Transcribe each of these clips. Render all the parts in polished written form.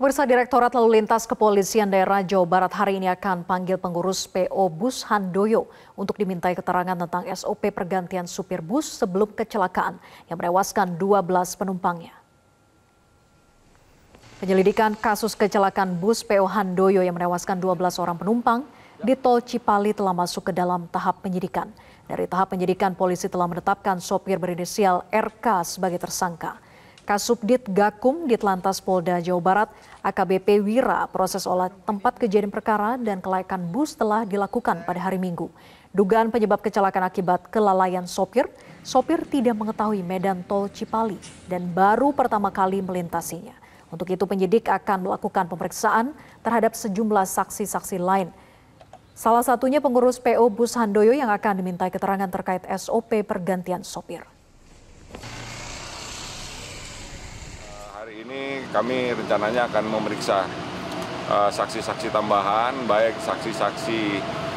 Pemirsa, Direktorat Lalu Lintas Kepolisian Daerah Jawa Barat hari ini akan panggil pengurus PO Bus Handoyo untuk dimintai keterangan tentang SOP pergantian supir bus sebelum kecelakaan yang menewaskan 12 penumpangnya. Penyelidikan kasus kecelakaan bus PO Handoyo yang menewaskan 12 orang penumpang di Tol Cipali telah masuk ke dalam tahap penyidikan. Dari tahap penyidikan, polisi telah menetapkan sopir berinisial RK sebagai tersangka. Kasubdit Gakum Ditlantas Polda Jawa Barat AKBP Wira proses olah tempat kejadian perkara dan kelayakan bus telah dilakukan pada hari Minggu. Dugaan penyebab kecelakaan akibat kelalaian sopir tidak mengetahui medan tol Cipali dan baru pertama kali melintasinya. Untuk itu penyidik akan melakukan pemeriksaan terhadap sejumlah saksi-saksi lain. Salah satunya pengurus PO Bus Handoyo yang akan dimintai keterangan terkait SOP pergantian sopir. Hari ini kami rencananya akan memeriksa saksi-saksi tambahan, baik saksi-saksi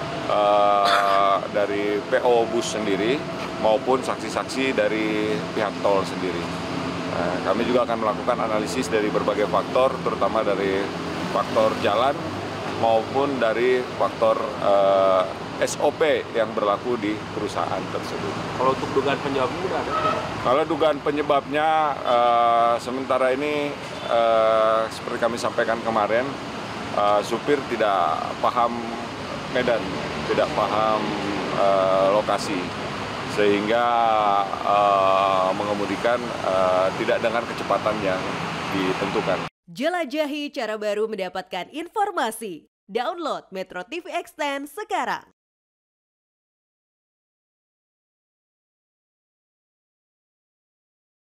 dari PO Bus sendiri maupun saksi-saksi dari pihak tol sendiri. Kami juga akan melakukan analisis dari berbagai faktor, terutama dari faktor jalan maupun dari faktor SOP yang berlaku di perusahaan tersebut. Kalau untuk dugaan penyebabnya udah ada? Kalau dugaan penyebabnya sementara ini seperti kami sampaikan kemarin, supir tidak paham medan, tidak paham lokasi, sehingga mengemudikan tidak dengan kecepatan yang ditentukan. Jelajahi cara baru mendapatkan informasi. Download Metro TV Extend sekarang.